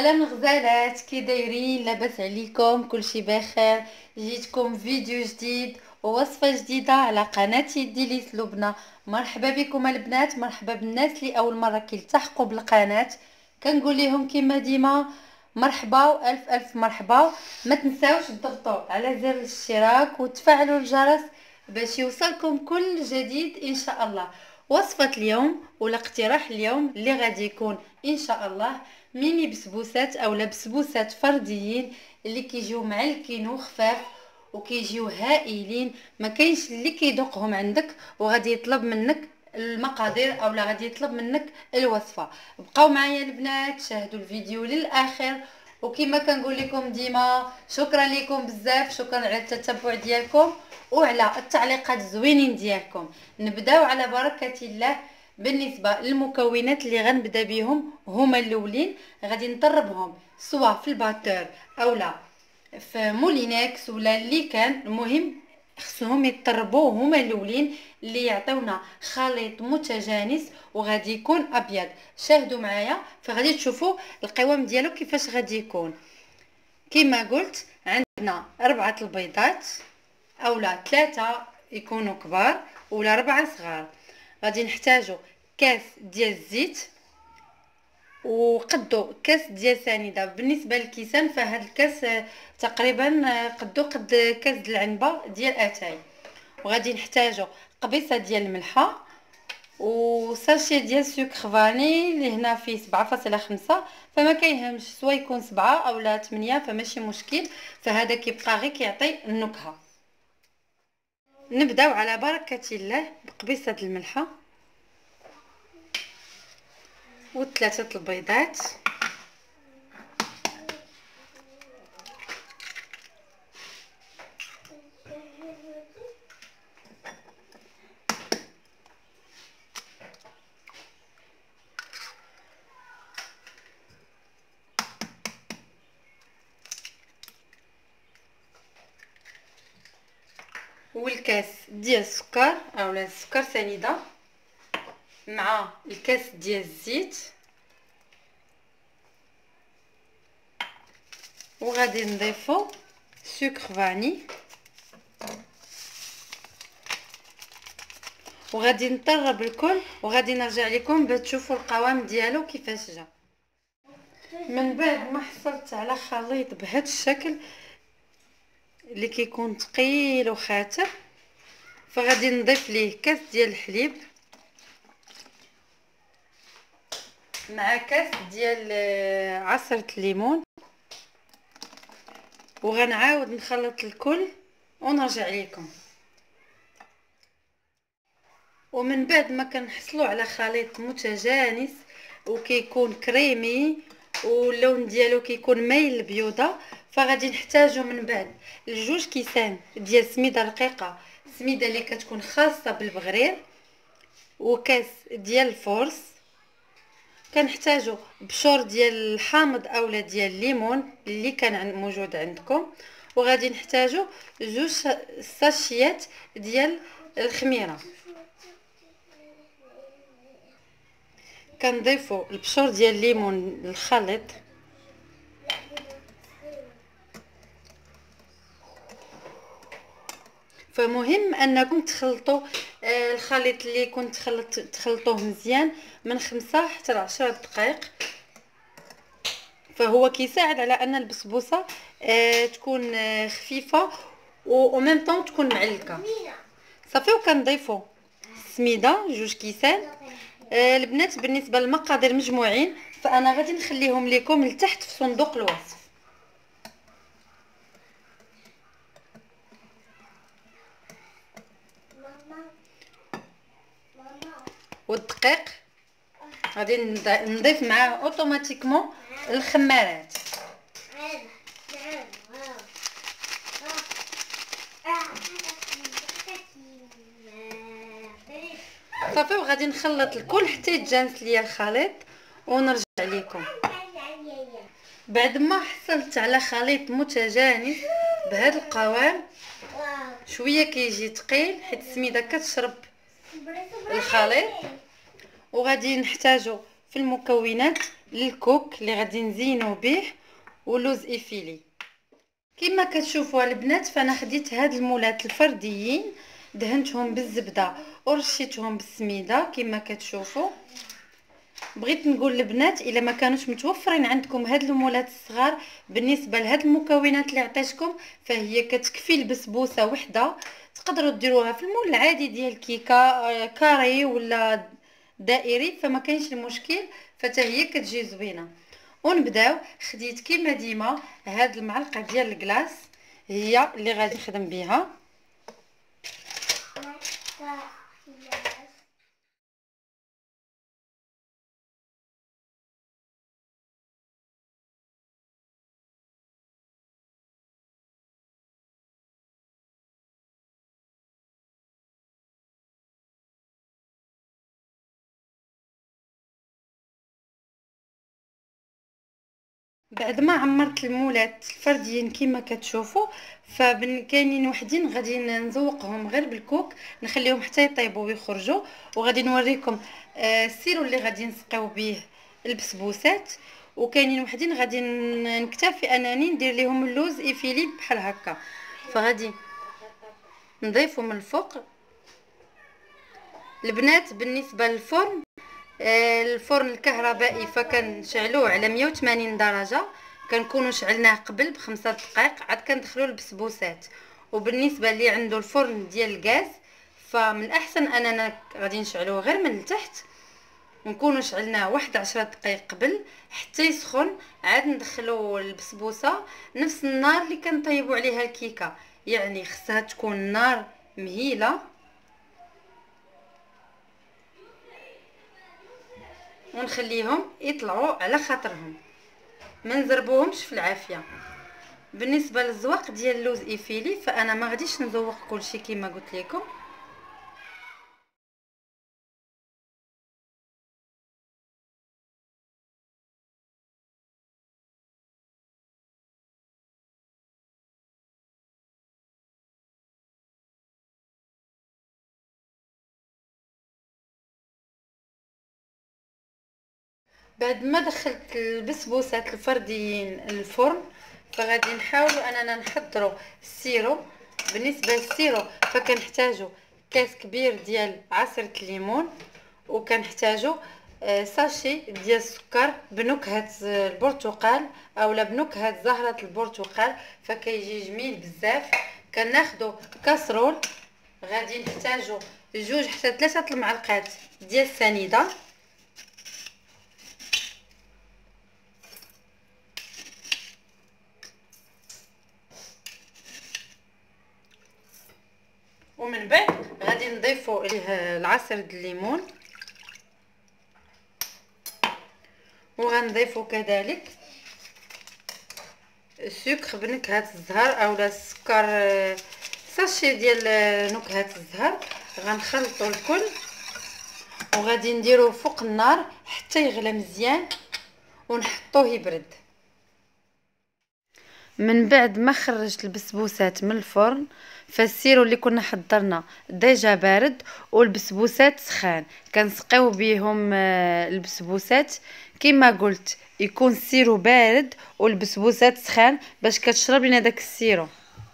سلام الغزالات، كي دايرين؟ لاباس عليكم؟ كلشي بخير. جيتكم فيديو جديد ووصفه جديده على قناتي ديليس لبنى. مرحبا بكم البنات، مرحبا بالناس اللي اول مره كيلتحقوا بالقناه. كنقول لهم كما ديما مرحبا والف الف مرحبا. ما تنساوش تضغطوا على زر الاشتراك وتفعلوا الجرس باش يوصلكم كل جديد ان شاء الله. وصفه اليوم ولا اقتراح اليوم اللي غادي يكون ان شاء الله ميني بسبوسات اولا بسبوسات فرديين اللي كيجيو معلكين وخفاف وكيجيو هائلين. ما كاينش اللي كيدوقهم عندك وغادي يطلب منك المقادير اولا غادي يطلب منك الوصفه. بقاو معايا البنات، شاهدوا الفيديو للاخر. وكما كنقول لكم ديما شكرا لكم بزاف، شكرا على التتبع ديالكم وعلى التعليقات الزوينين ديالكم. نبداو على بركه الله. بالنسبه للمكونات اللي غنبدا بهم هما الاولين، غادي نطربهم سواء في الباتور اولا في مولينكس ولا اللي كان، المهم خصهم يطربوا هما الاولين اللي يعطيونا خليط متجانس وغادي يكون ابيض. شاهدوا معايا فغادي تشوفوا القوام ديالو كيفاش غادي يكون. كما قلت عندنا 4 البيضات اولا 3 يكونوا كبار ولا 4 صغار. غادي نحتاجو كاس ديال الزيت وقدو كاس ديال سنيده. بالنسبه للكيسان فهاد الكاس تقريبا قدو قد كاس العنبه ديال اتاي. وغادي نحتاجو قبيصه ديال الملحه وساشي ديال سكر فاني اللي هنا فيه 7.5، فما كيهمش سواء يكون 7 اولا 8 فماشي مشكل، فهذا كيبقى غير كيعطي النكهه. نبداو على بركه الله بقبيصه الملحه وثلاثه البيضات والكاس ديال السكر اولا السكر سنيده مع الكاس ديال الزيت. وغادي نضيفو سكر فاني وغادي نطرب الكل وغادي نرجع لكم باش تشوفوا القوام ديالو كيفاش جا. من بعد ما حصلت على خليط بهذا الشكل اللي كيكون ثقيل وخاتر، فغادي نضيف ليه كاس ديال الحليب مع كاس ديال عصرة الليمون وغنعاود نخلط الكل ونرجع لكم. ومن بعد ما كنحصلوا على خليط متجانس وكيكون كريمي واللون ديالو كيكون مايل للبيوضه، فغادي نحتاجو من بعد الجوج كيسان ديال سميده رقيقه، سميده اللي كتكون خاصه بالبغرير، وكاس ديال الفورس. كنحتاجو بشور ديال الحامض اولا ديال الليمون اللي كان موجود عندكم، وغادي نحتاجو جوج ساشيات ديال الخميره. كنضيفوا البشور ديال الليمون للخليط فمهم انكم تخلطوا الخليط اللي كنت تخلطوه مزيان من 5 حتى ل 10 دقائق، فهو كيساعد على ان البسبوسه تكون خفيفه و ميم طون تكون معلكه. صافي وكنضيفوا السميده جوج كيسان. البنات بالنسبه للمقادير مجموعين فانا غادي نخليهم لكم لتحت في صندوق الوصف. والدقيق غادي نضيف معاه اوتوماتيكمون الخمارات. صافي وغادي نخلط الكل حتى يتجانس ليا الخليط ونرجع لكم. بعد ما حصلت على خليط متجانس بهذا القوام، شويه كيجي ثقيل حيت السميده كتشرب الخليط، وغادي نحتاجو في المكونات للكوك اللي غادي نزينو به ولوز ايفيلي. كما كتشوفوا البنات فانا خديت هاد المولات الفرديين دهنتهم بالزبده ورشيتهم بالسميده كما كتشوفوا. بغيت نقول البنات الا ما كانوش متوفرين عندكم هاد المولات الصغار بالنسبه لهاد المكونات اللي عطيتكم فهي كتكفي البسبوسه وحده. تقدروا ديروها في المول العادي ديال كيكه كاري ولا دائري فما كاينش المشكل، فتا هي كتجي زوينه. ونبداو. خديت كيما ديما هاد المعلقه ديال الكلاص هي اللي غادي نخدم بها. بعد ما عمرت المولات الفرديين كما كتشوفوا فكاينين وحدين غادي نزوقهم غير بالكوك نخليهم حتى يطيبوا ويخرجوا، وغادي نوريكم السيرو اللي غادي نسقيو به البسبوسات. وكاينين وحدين غادي نكتفي انني ندير لهم اللوز ايفيلي بحال هكا. فغادي نضيفوا من الفوق. البنات بالنسبه للفرن الفرن الكهربائي فكنشعلوه على 180 درجه، كنكونوا شعلناه قبل ب5 دقائق عاد كندخلوا البسبوسات. وبالنسبه اللي عنده الفرن ديال الغاز فمن الاحسن اننا غادي نشعلوه غير من التحت ونكونوا شعلناه واحد 10 دقائق قبل حتى يسخن، عاد ندخلوا البسبوسه نفس النار اللي كنطيبوا عليها الكيكه، يعني خصها تكون نار مهيله ونخليهم يطلعوا على خاطرهم ما نزربوهمش في العافيه. بالنسبه للزواق ديال اللوز ايفيلي فانا ما غاديش نزوق كلشي كما قلت لكم. بعد ما دخلت البسبوسات الفرديين الفرن فغادي نحاولوا اننا نحضروا السيرو. بالنسبه للسيرو فكنحتاجوا كاس كبير ديال عصير الليمون، وكنحتاجوا ساشي ديال السكر بنكهه البرتقال اولا بنكهه زهره البرتقال فكيجي جميل بزاف. كناخذوا كاسرول غادي نحتاجوا 2 حتى 3 المعالق ديال السنيده، ومن بعد غادي نضيفوا عليه العصير د الليمون، وغنضيفوا كذلك السكر بنكهه الزهر اولا السكر ساشي ديال نكهه الزهر. غنخلطوا الكل وغادي نديروه فوق النار حتى يغلى مزيان ونحطوه يبرد. من بعد ما خرجت البسبوسات من الفرن فالسيرو اللي كنا حضرنا ديجا بارد والبسبوسات سخان كنسقيو بهم البسبوسات كما قلت يكون السيرو بارد والبسبوسات سخان باش كتشرب لنا داك السيرو.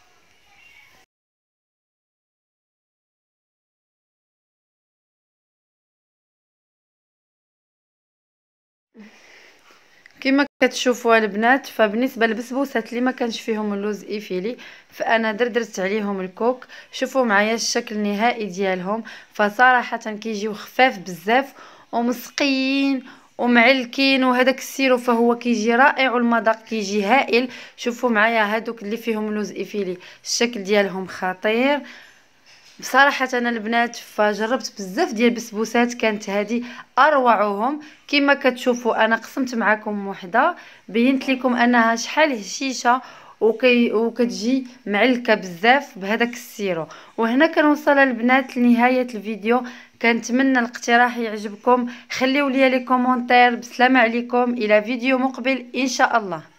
كما كتشوفوا البنات فبالنسبه للبسبوسات اللي ما كانش فيهم اللوز ايفيلي فانا درت عليهم الكوك. شوفوا معايا الشكل النهائي ديالهم فصراحه كيجيو خفاف بزاف ومسقيين ومعلكين، وهذاك السيرو فهو كيجي رائع والمذاق كيجي هائل. شوفوا معايا هادوك اللي فيهم اللوز ايفيلي الشكل ديالهم خطير بصراحه. انا البنات فجربت بزاف ديال البسبوسات كانت هذه اروعهم. كما كتشوفوا انا قسمت معكم وحده بينت لكم انها شحال هشيشه وكتجي معلكه بزاف بهذاك السيرو. وهنا كنوصل البنات لنهايه الفيديو، كنتمنى الاقتراح يعجبكم. خليوا لي لي كومونتير. بسلامه عليكم الى فيديو مقبل ان شاء الله.